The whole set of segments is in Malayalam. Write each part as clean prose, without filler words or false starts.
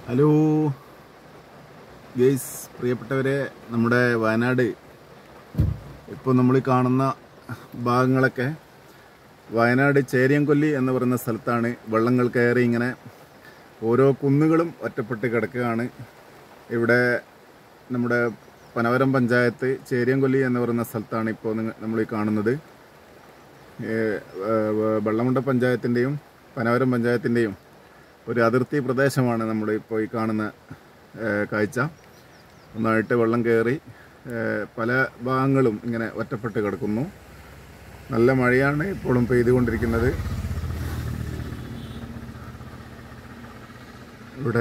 ഹലോ ഗെയ്സ്, പ്രിയപ്പെട്ടവരെ, നമ്മുടെ വയനാട് ഇപ്പോൾ നമ്മൾ കാണുന്ന ഭാഗങ്ങളൊക്കെ വയനാട് ചേരിയംകൊല്ലി എന്ന് പറയുന്ന സ്ഥലത്താണ്. വെള്ളങ്ങൾ കയറി ഇങ്ങനെ ഓരോ കുന്നുകളും ഒറ്റപ്പെട്ട് കിടക്കുകയാണ്. ഇവിടെ നമ്മുടെ പനവരം പഞ്ചായത്ത് ചേരിയംകൊല്ലി എന്ന് പറയുന്ന സ്ഥലത്താണ് ഇപ്പോൾ നമ്മൾ കാണുന്നത്. വെള്ളമുണ്ട പഞ്ചായത്തിൻ്റെയും പനവരം പഞ്ചായത്തിൻ്റെയും ഒരു അതിർത്തി പ്രദേശമാണ് നമ്മൾ ഇപ്പോൾ ഈ കാണുന്ന കാഴ്ച. ഒന്നായിട്ട് വെള്ളം കയറി പല ഭാഗങ്ങളും ഇങ്ങനെ ഒറ്റപ്പെട്ട് കിടക്കുന്നു. നല്ല മഴയാണ് ഇപ്പോഴും പെയ്തുകൊണ്ടിരിക്കുന്നത്. ഇവിടെ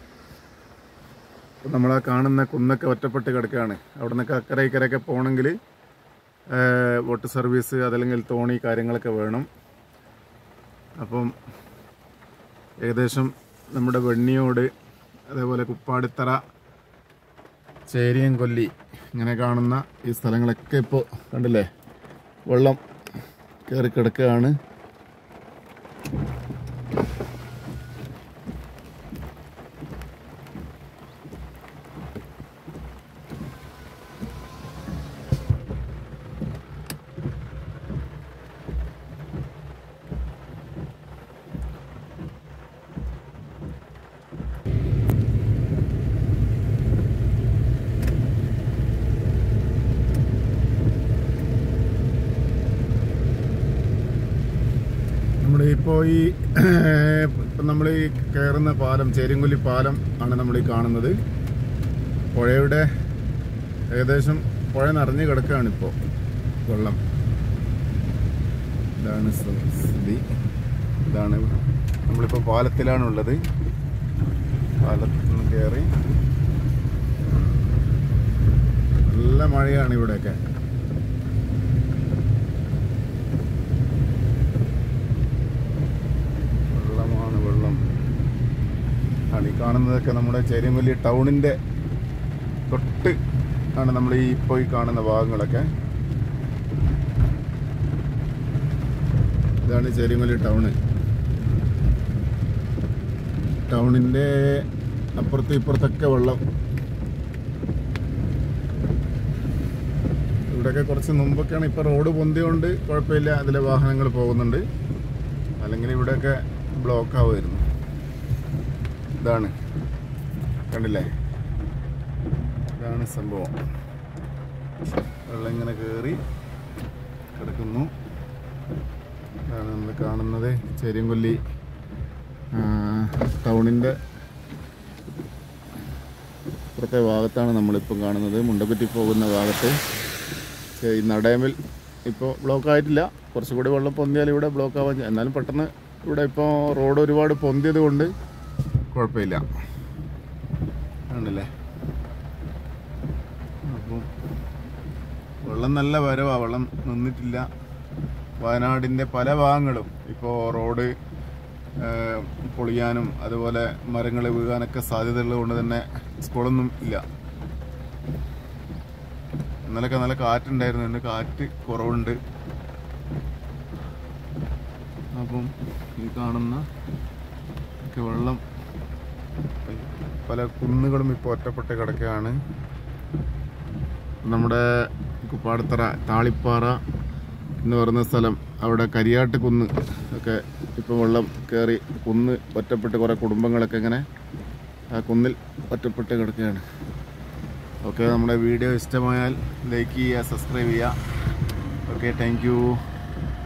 നമ്മളാ കാണുന്ന കുന്നൊക്കെ ഒറ്റപ്പെട്ട് കിടക്കുകയാണ്. അവിടെ നിന്നൊക്കെ അക്കരെ ഇക്കരയൊക്കെ പോകണമെങ്കിൽ ബോട്ട് സർവീസ് അതല്ലെങ്കിൽ തോണി കാര്യങ്ങളൊക്കെ വേണം. അപ്പം ഏകദേശം നമ്മുടെ വെണ്ണിയോട്, അതേപോലെ കുപ്പാടിത്തറ, ചേരിയംകൊല്ലി ഇങ്ങനെ കാണുന്ന ഈ സ്ഥലങ്ങളൊക്കെ ഇപ്പോൾ കണ്ടില്ലേ, വെള്ളം കയറി കിടക്കുകയാണ്. ഇപ്പോൾ നമ്മൾ ഈ കയറുന്ന പാലം ചേരിയംകൊല്ലി പാലം ആണ് നമ്മൾ ഈ കാണുന്നത്. പുഴയുടെ ഏകദേശം പുഴ നിറഞ്ഞു കിടക്കുകയാണ് ഇപ്പോൾ വെള്ളം. ഇതാണ് സ്ഥിതി. ഇതാണ് നമ്മളിപ്പോൾ പാലത്തിലാണുള്ളത്. പാലത്തിൽ നിന്ന് കയറി നല്ല മഴയാണ് ഇവിടെയൊക്കെ. ഈ കാണുന്നതൊക്കെ നമ്മുടെ ചേരിയംകൊല്ലി ടൗണിൻ്റെ തൊട്ട് ആണ് നമ്മൾ ഇപ്പോൾ ഈ കാണുന്ന ഭാഗങ്ങളൊക്കെ. ഇതാണ് ചേരിയംകൊല്ലി ടൗണിൻ്റെ അപ്പുറത്തും ഇപ്പുറത്തൊക്കെ വെള്ളം. ഇവിടെയൊക്കെ കുറച്ച് മുമ്പൊക്കെയാണ്, ഇപ്പോൾ റോഡ് പൊന്തിയോണ്ട് കുഴപ്പമില്ല, അതിലെ വാഹനങ്ങൾ പോകുന്നുണ്ട്. അല്ലെങ്കിൽ ഇവിടെയൊക്കെ ബ്ലോക്ക് ആവുമായിരുന്നു. ഇതാണ് കണ്ടില്ലേ, ഇതാണ് സംഭവം. വെള്ളം ഇങ്ങനെ കയറി കിടക്കുന്നു. ഇതാണ് നമ്മൾ കാണുന്നത് ചേരിയംകൊല്ലി ടൗണിൻ്റെ ഇപ്പുറത്തെ ഭാഗത്താണ് നമ്മളിപ്പം കാണുന്നത്. മുണ്ടക്കുറ്റി പോകുന്ന ഭാഗത്ത് ഈ നടയമിൽ ഇപ്പോൾ ബ്ലോക്ക് ആയിട്ടില്ല. കുറച്ചുകൂടി വെള്ളം പൊന്തിയാൽ ഇവിടെ ബ്ലോക്ക് ആവാൻ, എന്നാലും പെട്ടെന്ന് ഇവിടെ ഇപ്പോൾ റോഡ് ഒരുപാട് പൊന്തിയത് കൊണ്ട് കുഴപ്പമില്ല. ആണല്ലേ, അപ്പം വെള്ളം നല്ല വരവാണ്. വെള്ളം നിന്നിട്ടില്ല. വയനാടിൻ്റെ പല ഭാഗങ്ങളും ഇപ്പോൾ റോഡ് പൊളിയാനും അതുപോലെ മരങ്ങൾ വീഴാനൊക്കെ സാധ്യതയുള്ളത് കൊണ്ട് തന്നെ സ്കൂളൊന്നും ഇല്ല. ഇന്നലൊക്കെ നല്ല കാറ്റുണ്ടായിരുന്നു, ഇന്ന് കാറ്റ് കുറവുണ്ട്. അപ്പം ഈ കാണുന്ന ഒക്കെ വെള്ളം, പല കുന്നുകളും ഇപ്പോൾ ഒറ്റപ്പെട്ട് കിടക്കുകയാണ്. നമ്മുടെ കുപ്പാടിത്തറ, താളിപ്പാറ എന്ന് പറയുന്ന സ്ഥലം, അവിടെ കരിയാട്ട് കുന്ന് ഒക്കെ ഇപ്പോൾ വെള്ളം കയറി കുന്ന് ഒറ്റപ്പെട്ട് കുറേ കുടുംബങ്ങളൊക്കെ ഇങ്ങനെ ആ കുന്നിൽ ഒറ്റപ്പെട്ട് കിടക്കുകയാണ്. ഓക്കെ, നമ്മുടെ വീഡിയോ ഇഷ്ടമായാൽ ലൈക്ക് ചെയ്യുക, സബ്സ്ക്രൈബ് ചെയ്യുക. Okay, thank U.